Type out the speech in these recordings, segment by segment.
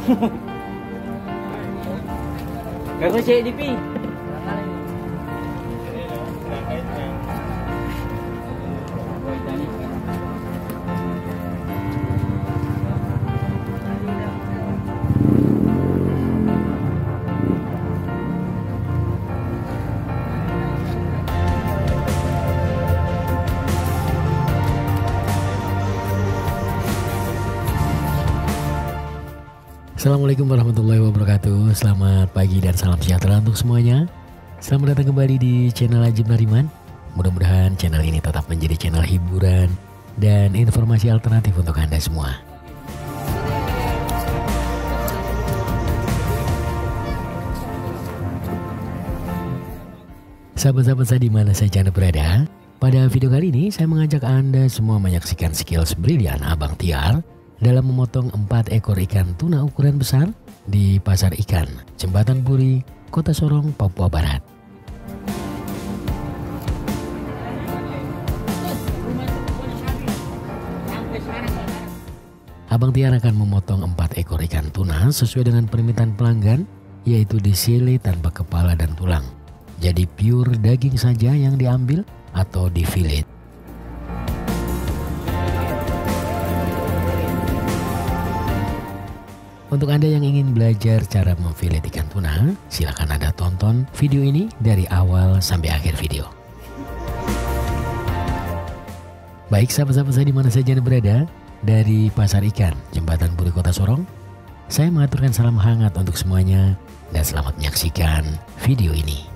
Kau cek DP. Assalamualaikum warahmatullahi wabarakatuh. Selamat pagi dan salam sejahtera untuk semuanya. Selamat datang kembali di channel Ajib Nariman. Mudah-mudahan channel ini tetap menjadi channel hiburan dan informasi alternatif untuk Anda semua. Sahabat-sahabat saya di mana saja Anda berada, pada video kali ini saya mengajak Anda semua menyaksikan skills brilian Abang Tiar dalam memotong 4 ekor ikan tuna ukuran besar di Pasar Ikan, Jembatan Puri, Kota Sorong, Papua Barat. Abang Tiar akan memotong 4 ekor ikan tuna sesuai dengan permintaan pelanggan, yaitu disile tanpa kepala dan tulang. Jadi pure daging saja yang diambil atau di fillet. Untuk Anda yang ingin belajar cara memfilet ikan tuna, silakan Anda tonton video ini dari awal sampai akhir video. Baik sahabat-sahabat saya di mana saja Anda berada, dari Pasar Ikan, Jembatan Puri, Kota Sorong, saya mengaturkan salam hangat untuk semuanya dan selamat menyaksikan video ini.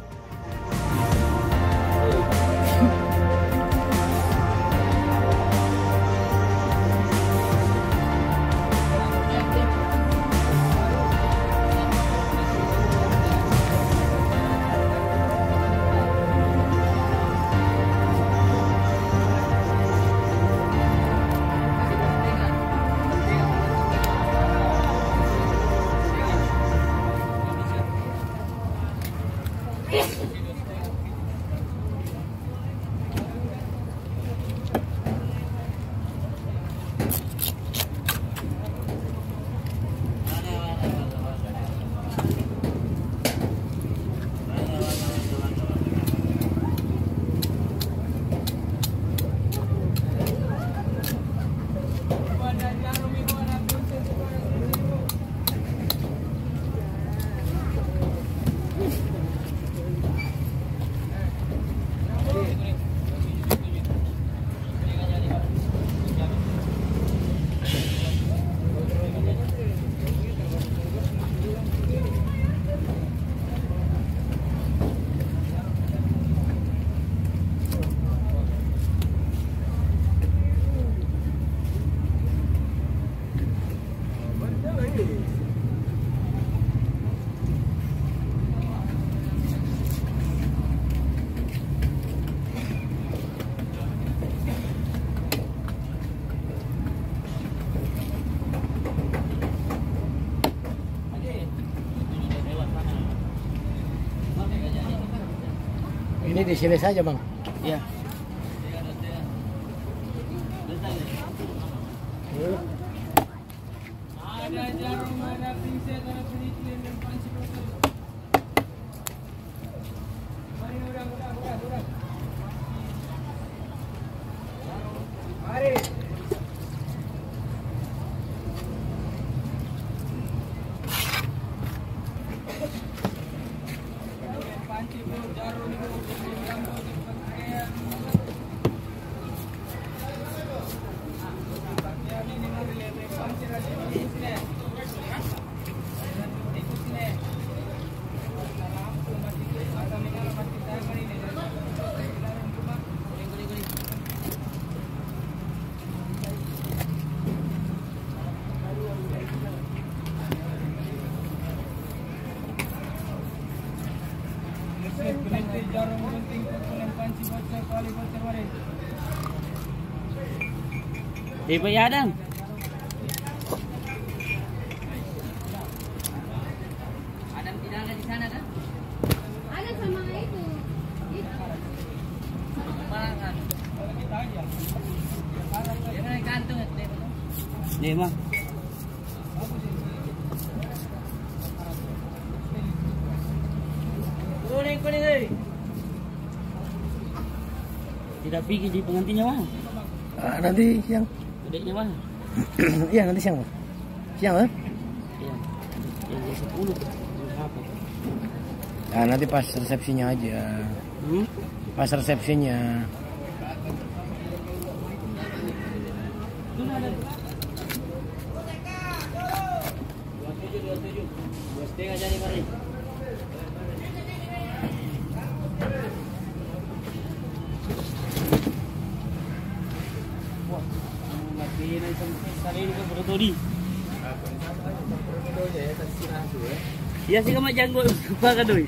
Ini di sini saja bang. Ya. Ada jarum, ada pinset, ada peniti dan panci botol. Mari udah. Mari. Panci botol, jarum botol. Jarum penting kukulan panci bocor kali bocor mari. Pak Yadang. Adam tidak ada di sana kan? Ada sama itu. Mana kan? Kalau kita aja. Dia naik kantung. Nih, Bang. Tidak pergi di pengantinnya mah. Nanti siang. Adiknya mah. Iya nanti siang. Siang kan? Iya. Yang jam 10. Apa? Nah, nanti pas resepsinya aja. Pas resepsinya. Iya sih kamu janggut apa kan doi?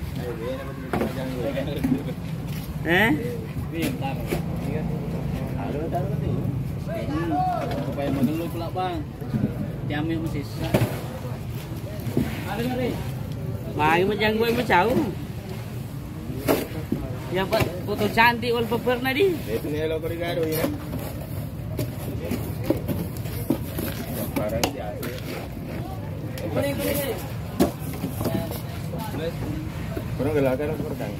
Supaya mengeluh pula bang. Diambil mesti sisa. Mari menjanggut yang jauh. Yang foto cantik wallpaper nadi. Itu nih lo korigado ya. Barang di atas. Kurang gelakan atau kurang?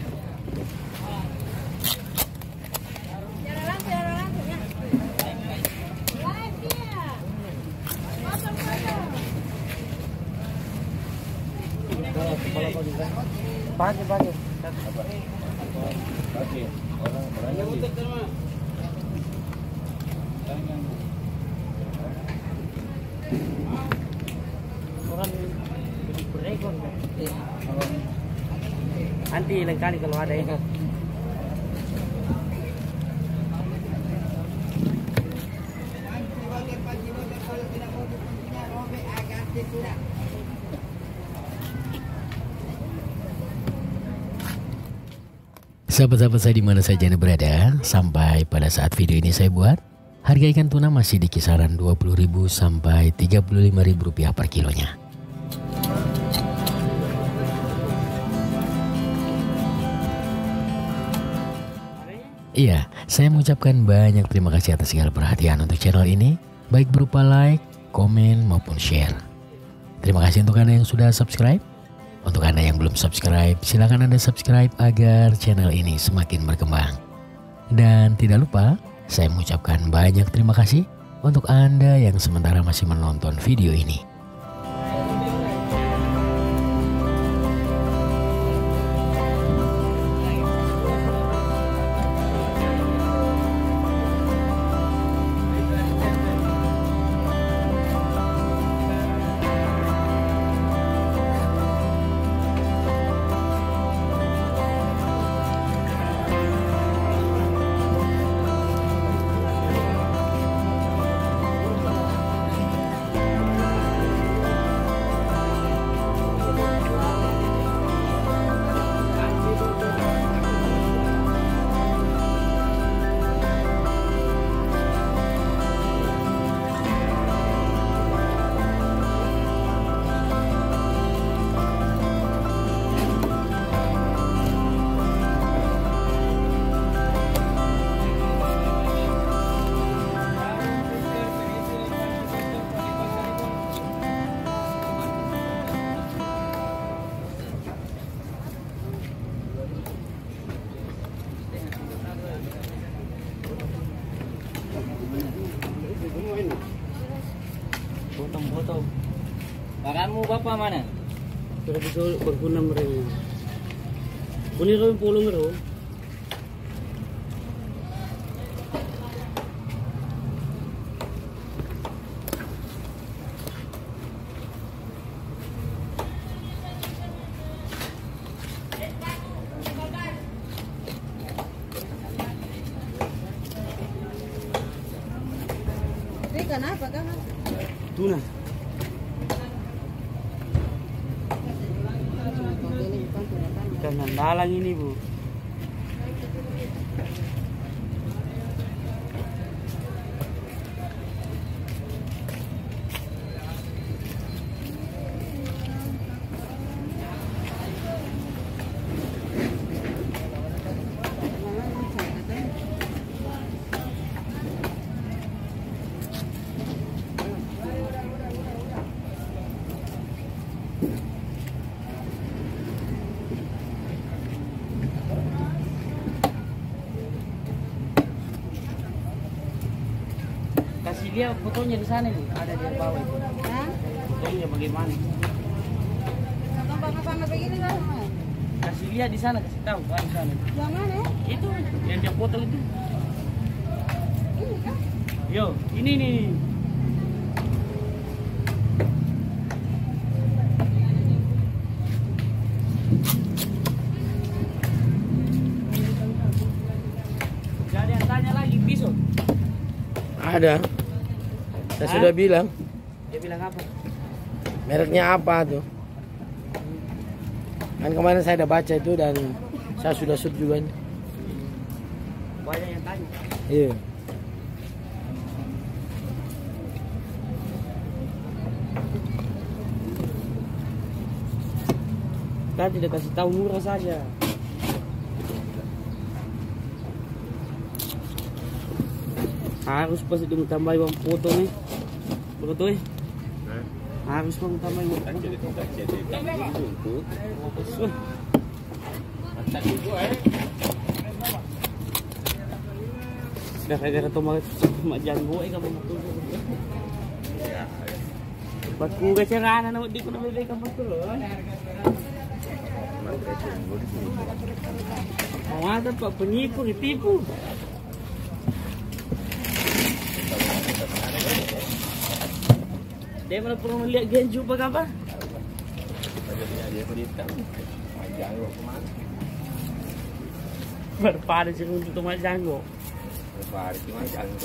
Pagi. Pagi. Orang berani. Orang berekor. Nanti lain kali kalau ada ya. Sahabat-sahabat saya di mana saja Anda berada, sampai pada saat video ini saya buat, harga ikan tuna masih di kisaran Rp20.000 sampai Rp35.000 per kilonya. Iya, saya mengucapkan banyak terima kasih atas segala perhatian untuk channel ini, baik berupa like, komen, maupun share. Terima kasih untuk Anda yang sudah subscribe. Untuk Anda yang belum subscribe, silakan Anda subscribe agar channel ini semakin berkembang. Dan tidak lupa, saya mengucapkan banyak terima kasih untuk Anda yang sementara masih menonton video ini. Potong. Barangmu bapak mana? Sudah bisa berguna mereka. Ini ro pulung ro. Ikan apa kan? Tuna. Ikan andalang ini bu. Kasih dia fotonya di sana nih, ada di bawah itu. Hah? Fotonya bagaimana? Sama begini lah. Kasih lihat di sana, kasih tahu kan di sana. Yang mana? Itu yang dia foto itu. Ini kan? Yo, ini nih. Jadi yang tanya lagi pisau. Ada. Saya sudah bilang. Dia bilang apa? Mereknya apa tuh? Kan kemarin saya udah baca itu dan saya sudah shoot juga. Banyak yang tanya. Iya. Kan tidak kasih tahu murah saja. Harus pasti dong tambah uang foto nih. Foto nih. Harus bang tambah uang foto. Jadi tidak jadi itu. Gara-gara tomat janggo kamu betul. Baku kecerahan anak di kono beli kamu betul loh. Mau ada Pak penipu ditipu. Dia mana pernah melihat genju apa apa? Dia berita. Janggo kemana? Berpada sih untuk tomat janggo. Hari cuma janggo.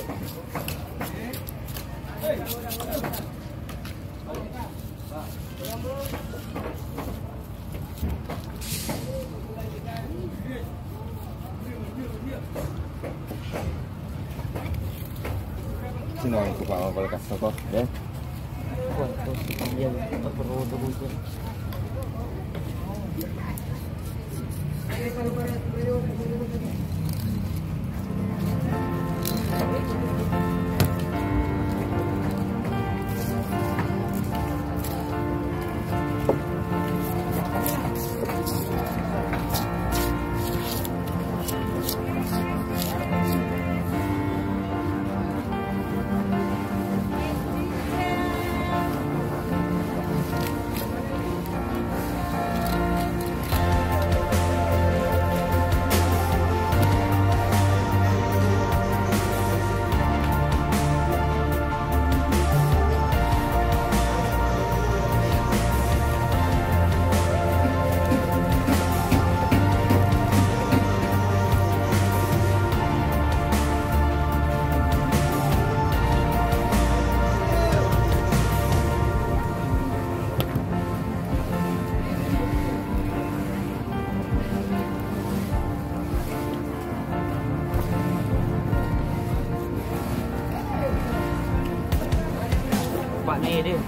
Sino ang kupang balkas ko, ya? Wah, terus dia perlu terus. Pak nih dia.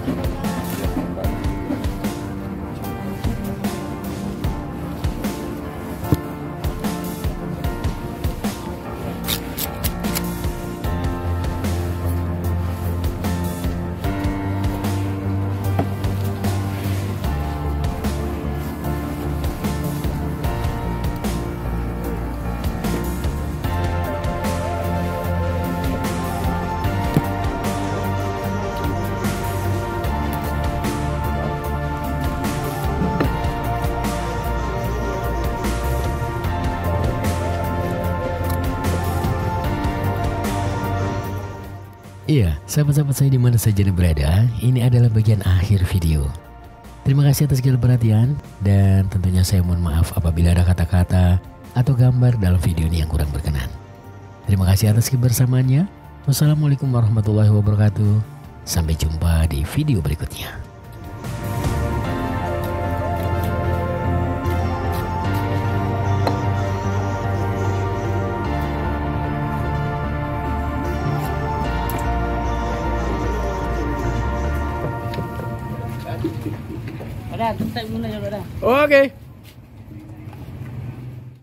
Iya, sahabat-sahabat saya di mana saja Anda berada, ini adalah bagian akhir video. Terima kasih atas segala perhatian dan tentunya saya mohon maaf apabila ada kata-kata atau gambar dalam video ini yang kurang berkenan. Terima kasih atas kebersamaannya. Wassalamualaikum warahmatullahi wabarakatuh. Sampai jumpa di video berikutnya. Ada, tutup dulu ya, ada. Oke.